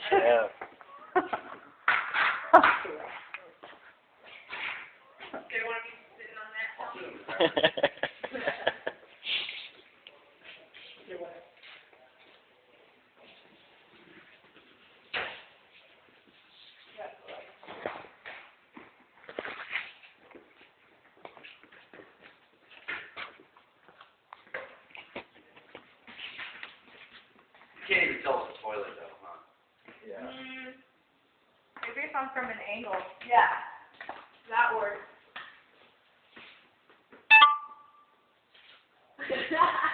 Yeah. Okay, want to be sitting on that? Can't even tell it's a toilet though, huh? Yeah. Maybe if I'm from an angle. Yeah. That works.